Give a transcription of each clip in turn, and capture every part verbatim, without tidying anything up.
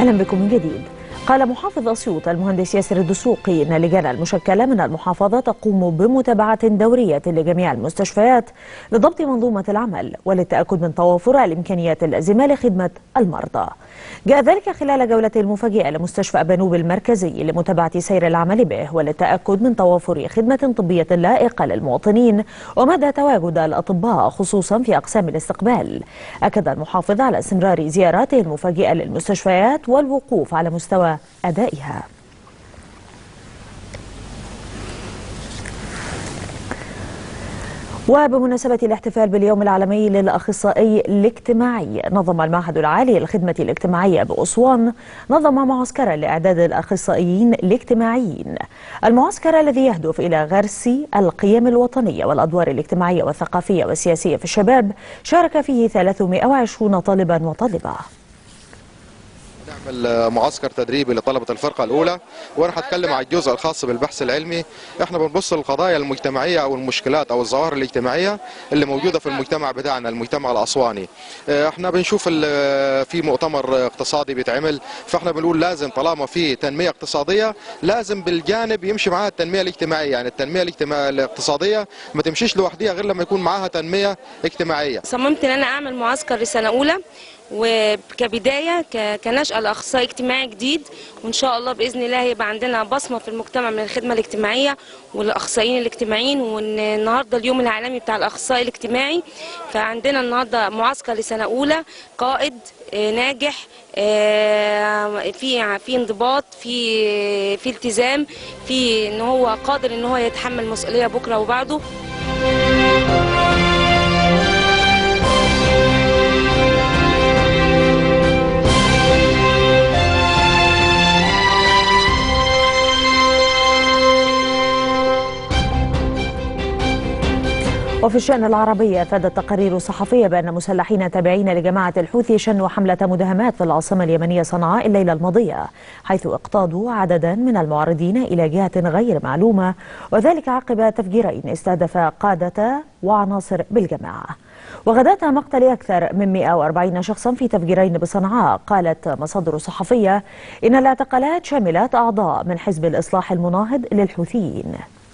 أهلا بكم من جديد. قال محافظ أسيوط المهندس ياسر الدسوقي إن اللجان المشكلة من المحافظة تقوم بمتابعة دورية لجميع المستشفيات لضبط منظومة العمل وللتأكد من توافر الإمكانيات اللازمة لخدمة المرضى. جاء ذلك خلال جولة المفاجئة لمستشفى بنوب المركزي لمتابعة سير العمل به وللتأكد من توافر خدمة طبية لائقة للمواطنين ومدى تواجد الأطباء خصوصا في أقسام الاستقبال. أكد المحافظ على استمرار زياراته المفاجئة للمستشفيات والوقوف على مستوى أدائها. وبمناسبة الاحتفال باليوم العالمي للأخصائي الاجتماعي، نظم المعهد العالي للخدمة الاجتماعية بأسوان نظم معسكرا لإعداد الأخصائيين الاجتماعيين. المعسكر الذي يهدف إلى غرس القيم الوطنية والأدوار الاجتماعية والثقافية والسياسية في الشباب، شارك فيه ثلاثمائة وعشرين طالبا وطالبة. نعمل معسكر تدريبي لطلبة الفرقة الأولى، وأنا هتكلم عن الجزء الخاص بالبحث العلمي. احنا بنبص للقضايا المجتمعية أو المشكلات أو الظواهر الاجتماعية اللي موجودة في المجتمع بتاعنا، المجتمع الأسواني. احنا بنشوف في مؤتمر اقتصادي بيتعمل، فاحنا بنقول لازم طالما في تنمية اقتصادية لازم بالجانب يمشي معاها التنمية الاجتماعية، يعني التنمية الاجتماعية الاقتصادية ما تمشيش لوحديها غير لما يكون معاها تنمية اجتماعية. صممت ان انا اعمل معسكر لسنة أولى وكبداية كنشأة لأخصائي اجتماعي جديد، وإن شاء الله بإذن الله هيبقى عندنا بصمة في المجتمع من الخدمة الاجتماعية والأخصائيين الاجتماعيين. والنهاردة اليوم العالمي بتاع الأخصائي الاجتماعي، فعندنا النهاردة معسكر لسنة أولى قائد ناجح، في في انضباط، في في التزام، في إن هو قادر إن هو يتحمل مسؤولية بكرة وبعده. وفي الشأن العربي، أفادت تقارير صحفية بأن مسلحين تابعين لجماعة الحوثي شنوا حملة مداهمات في العاصمة اليمنية صنعاء الليلة الماضية، حيث اقتادوا عددا من المعارضين إلى جهة غير معلومة، وذلك عقب تفجيرين استهدف قادة وعناصر بالجماعة. وغداة مقتل أكثر من مئة وأربعين شخصا في تفجيرين بصنعاء. قالت مصادر صحفية إن الاعتقالات شملت أعضاء من حزب الإصلاح المناهض للحوثيين.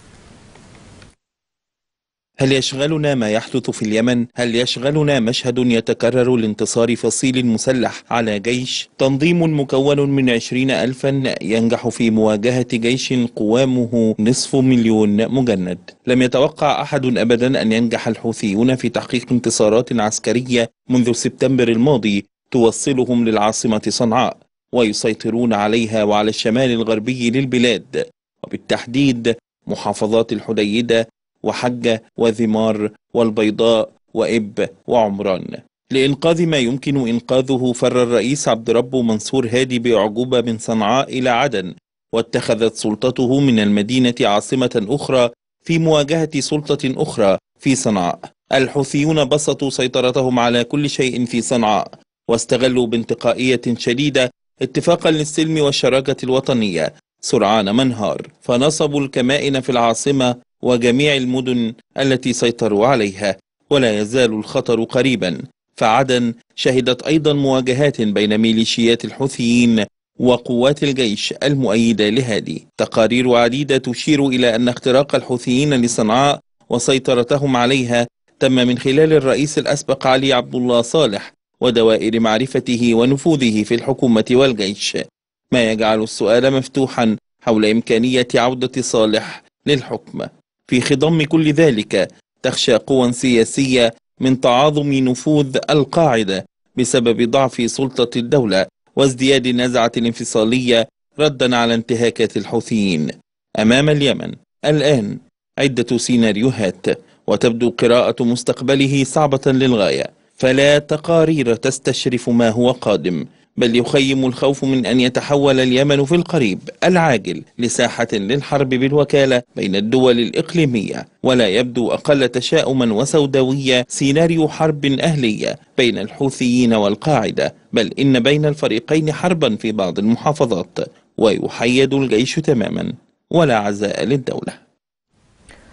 هل يشغلنا ما يحدث في اليمن؟ هل يشغلنا مشهد يتكرر لانتصار فصيل مسلح على جيش؟ تنظيم مكون من عشرين ألفا ينجح في مواجهة جيش قوامه نصف مليون مجند. لم يتوقع أحد أبدا أن ينجح الحوثيون في تحقيق انتصارات عسكرية منذ سبتمبر الماضي توصلهم للعاصمة صنعاء ويسيطرون عليها وعلى الشمال الغربي للبلاد، وبالتحديد محافظات الحديدة وحجة وذمار والبيضاء وإب وعمران. لإنقاذ ما يمكن إنقاذه فر الرئيس عبد ربه منصور هادي بأعجوبة من صنعاء إلى عدن، واتخذت سلطته من المدينة عاصمة أخرى في مواجهة سلطة أخرى في صنعاء. الحوثيون بسطوا سيطرتهم على كل شيء في صنعاء، واستغلوا بانتقائية شديدة اتفاقا للسلم والشراكة الوطنية سرعان منهار، فنصبوا الكمائن في العاصمة وجميع المدن التي سيطروا عليها. ولا يزال الخطر قريبا، فعدن شهدت أيضا مواجهات بين ميليشيات الحوثيين وقوات الجيش المؤيدة لهادي. تقارير عديدة تشير إلى أن اختراق الحوثيين لصنعاء وسيطرتهم عليها تم من خلال الرئيس الأسبق علي عبد الله صالح ودوائر معرفته ونفوذه في الحكومة والجيش، ما يجعل السؤال مفتوحا حول إمكانية عودة صالح للحكم. في خضم كل ذلك تخشى قوى سياسية من تعاظم نفوذ القاعدة بسبب ضعف سلطة الدولة وازدياد النزعة الانفصالية ردا على انتهاكات الحوثيين. أمام اليمن الآن عدة سيناريوهات، وتبدو قراءة مستقبله صعبة للغاية، فلا تقارير تستشرف ما هو قادم، بل يخيم الخوف من أن يتحول اليمن في القريب العاجل لساحة للحرب بالوكالة بين الدول الإقليمية. ولا يبدو أقل تشاؤما وسوداوية سيناريو حرب أهلية بين الحوثيين والقاعدة، بل إن بين الفريقين حربا في بعض المحافظات، ويحيد الجيش تماما ولا عزاء للدولة.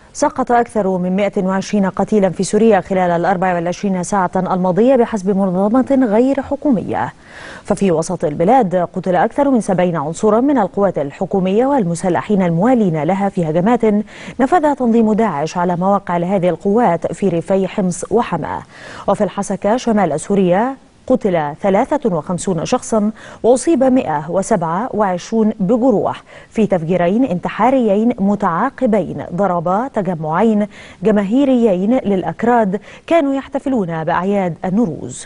سقط أكثر من مئة وعشرين قتيلا في سوريا خلال الأربع والعشرين ساعة الماضية بحسب منظمة غير حكومية. ففي وسط البلاد قتل أكثر من سبعين عنصرا من القوات الحكومية والمسلحين الموالين لها في هجمات نفذها تنظيم داعش على مواقع لهذه القوات في ريفي حمص وحماة. وفي الحسكة شمال سوريا قتل ثلاثة وخمسين شخصا وأصيب مئة وسبعة وعشرين بجروح في تفجيرين انتحاريين متعاقبين ضربا تجمعين جماهيريين للأكراد كانوا يحتفلون بأعياد النوروز.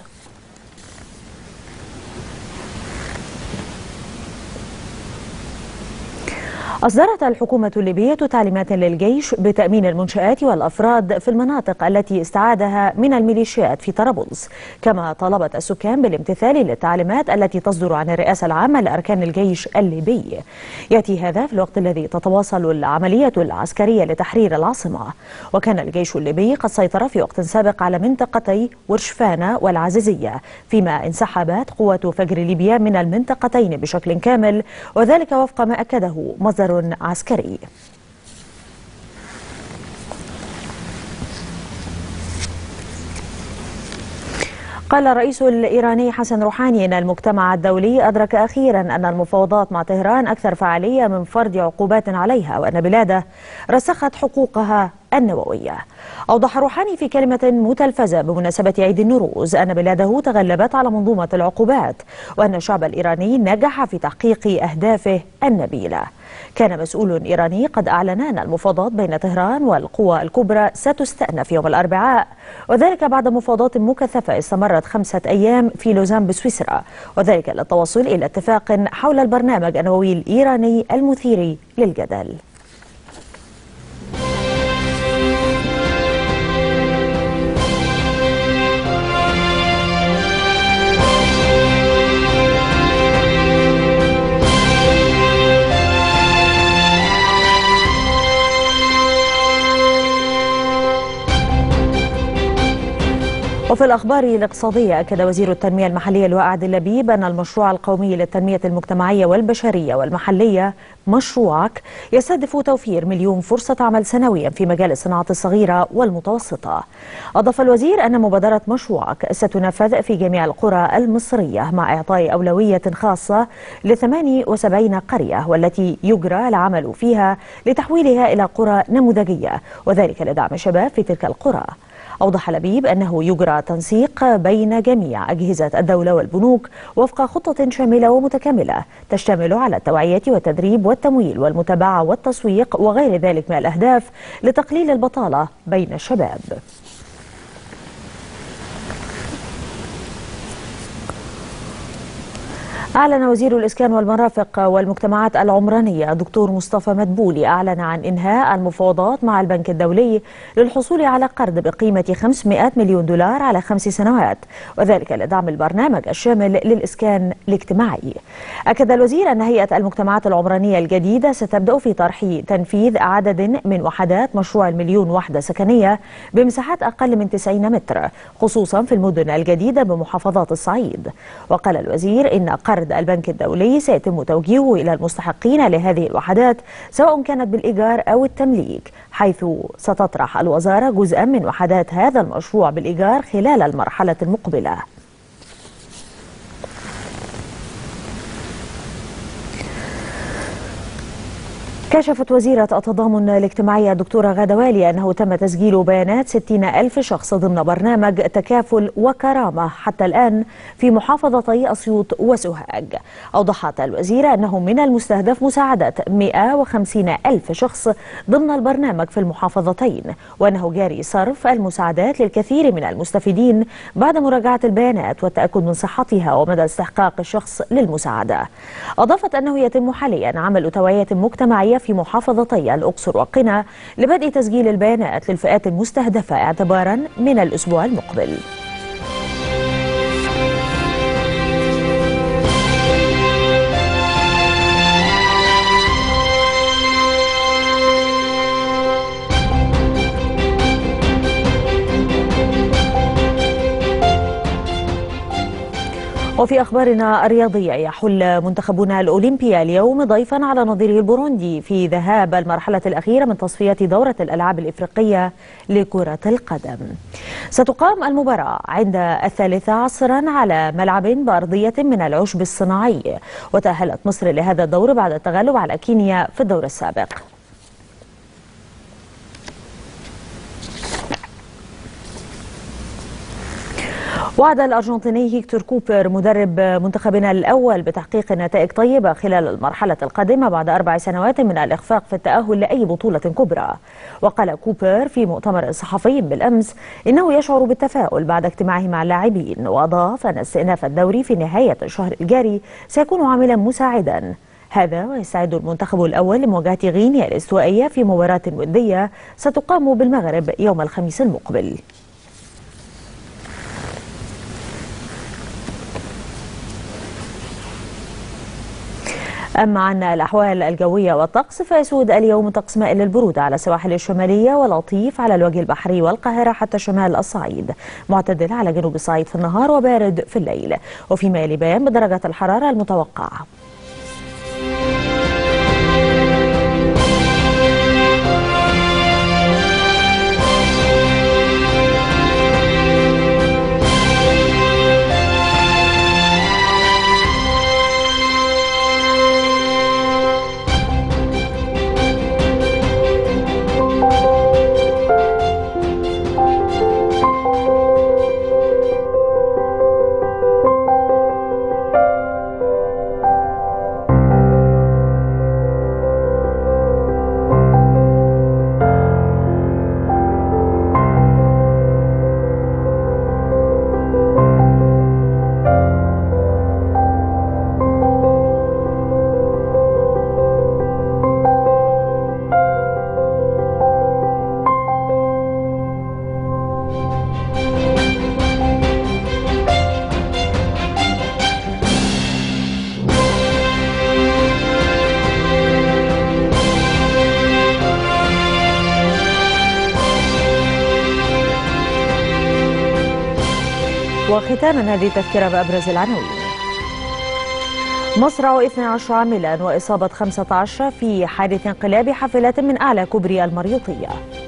أصدرت الحكومة الليبية تعليمات للجيش بتأمين المنشآت والأفراد في المناطق التي استعادها من الميليشيات في طرابلس، كما طلبت السكان بالامتثال للتعليمات التي تصدر عن الرئاسة العامة لأركان الجيش الليبي. يأتي هذا في الوقت الذي تتواصل العملية العسكرية لتحرير العاصمة. وكان الجيش الليبي قد سيطر في وقت سابق على منطقتي ورشفانة والعزيزية، فيما انسحبت قوات فجر ليبيا من المنطقتين بشكل كامل، وذلك وفق ما أكده مصدر عسكري. قال الرئيس الإيراني حسن روحاني إن المجتمع الدولي أدرك أخيرا أن المفاوضات مع طهران أكثر فعالية من فرض عقوبات عليها، وأن بلاده رسخت حقوقها النووية. أوضح روحاني في كلمة متلفزة بمناسبة عيد النوروز أن بلاده تغلبت على منظومة العقوبات، وأن الشعب الإيراني نجح في تحقيق أهدافه النبيلة. كان مسؤول إيراني قد أعلن أن المفاوضات بين طهران والقوى الكبرى ستستأنف يوم الأربعاء، وذلك بعد مفاوضات مكثفة استمرت خمسة أيام في لوزان بسويسرا، وذلك للتوصل إلى اتفاق حول البرنامج النووي الإيراني المثير للجدل. وفي الأخبار الاقتصادية، أكد وزير التنمية المحلية اللواء عادل لبيب أن المشروع القومي للتنمية المجتمعية والبشرية والمحلية مشروعك يستهدف توفير مليون فرصة عمل سنويا في مجال الصناعات الصغيرة والمتوسطة. أضاف الوزير أن مبادرة مشروعك ستنفذ في جميع القرى المصرية مع إعطاء أولوية خاصة ل ثمانية وسبعين قرية، والتي يجرى العمل فيها لتحويلها إلى قرى نموذجية، وذلك لدعم الشباب في تلك القرى. أوضح لبيب أنه يجرى تنسيق بين جميع أجهزة الدولة والبنوك وفق خطة شاملة ومتكاملة تشتمل على التوعية والتدريب والتمويل والمتابعة والتسويق وغير ذلك من الأهداف لتقليل البطالة بين الشباب. أعلن وزير الإسكان والمرافق والمجتمعات العمرانية دكتور مصطفى مدبولي أعلن عن إنهاء المفاوضات مع البنك الدولي للحصول على قرض بقيمة خمسمائة مليون دولار على خمس سنوات، وذلك لدعم البرنامج الشامل للإسكان الاجتماعي. أكد الوزير أن هيئة المجتمعات العمرانية الجديدة ستبدأ في طرح تنفيذ عدد من وحدات مشروع المليون وحدة سكنية بمساحات أقل من تسعين متر، خصوصا في المدن الجديدة بمحافظات الصعيد. وقال الوزير إن قرض البنك الدولي سيتم توجيهه إلى المستحقين لهذه الوحدات سواء كانت بالإيجار أو التمليك، حيث ستطرح الوزارة جزءا من وحدات هذا المشروع بالإيجار خلال المرحلة المقبلة. كشفت وزيرة التضامن الاجتماعي الدكتورة غادة والي أنه تم تسجيل بيانات ستين ألف شخص ضمن برنامج تكافل وكرامة حتى الآن في محافظتي أسيوط وسوهاج. أوضحت الوزيرة أنه من المستهدف مساعدة مئة وخمسين ألف شخص ضمن البرنامج في المحافظتين، وأنه جاري صرف المساعدات للكثير من المستفيدين بعد مراجعة البيانات والتأكد من صحتها ومدى استحقاق الشخص للمساعدة. أضافت أنه يتم حاليا عمل توعية مجتمعية في محافظتي الأقصر وقنا لبدء تسجيل البيانات للفئات المستهدفة اعتبارا من الأسبوع المقبل. وفي أخبارنا الرياضية، يحل منتخبنا الأولمبي اليوم ضيفا على نظيره البوروندي في ذهاب المرحلة الأخيرة من تصفيات دورة الألعاب الإفريقية لكرة القدم. ستقام المباراة عند الثالثة عصرا على ملعب بأرضية من العشب الصناعي، وتأهلت مصر لهذا الدور بعد التغلب على كينيا في الدور السابق. وعد الأرجنتيني هيكتور كوبر مدرب منتخبنا الأول بتحقيق نتائج طيبة خلال المرحلة القادمة بعد أربع سنوات من الإخفاق في التأهل لأي بطولة كبرى. وقال كوبر في مؤتمر صحفي بالأمس إنه يشعر بالتفاؤل بعد اجتماعه مع اللاعبين، وأضاف أن استئناف الدوري في نهاية الشهر الجاري سيكون عاملا مساعدا. هذا ويستعد المنتخب الأول لمواجهة غينيا الاستوائية في مباراة ودية ستقام بالمغرب يوم الخميس المقبل. أما عن الأحوال الجوية والطقس، فيسود اليوم طقس مائل للبرودة على السواحل الشمالية ولطيف على الوجه البحري والقاهرة حتى شمال الصعيد، معتدل على جنوب الصعيد في النهار وبارد في الليل، وفيما يلي بيان بدرجة الحرارة المتوقعة. وختاما هذه التذكرة بأبرز العناوين. مصرع اثني عشر عاملا وإصابة خمسة عشر في حادث انقلاب حافلة من أعلى كوبري المريوطية.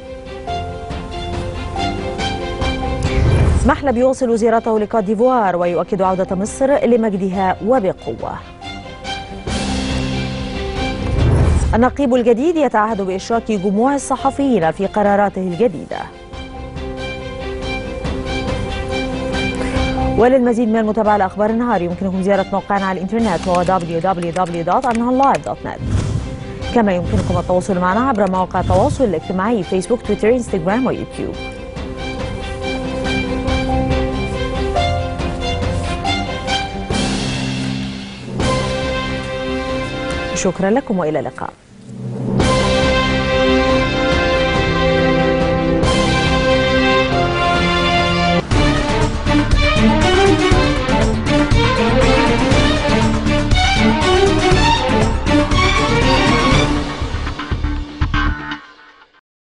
محلب يواصل زيارته لكوت ديفوار ويؤكد عودة مصر لمجدها وبقوة. النقيب الجديد يتعهد بإشراك جموع الصحفيين في قراراته الجديدة. وللمزيد من متابعة لأخبار النهار يمكنكم زيارة موقعنا على الإنترنت وهو دبليو دبليو دبليو دوت النهار لايف دوت نت. كما يمكنكم التواصل معنا عبر مواقع التواصل الاجتماعي فيسبوك، تويتر، انستغرام ويوتيوب. شكرا لكم وإلى اللقاء.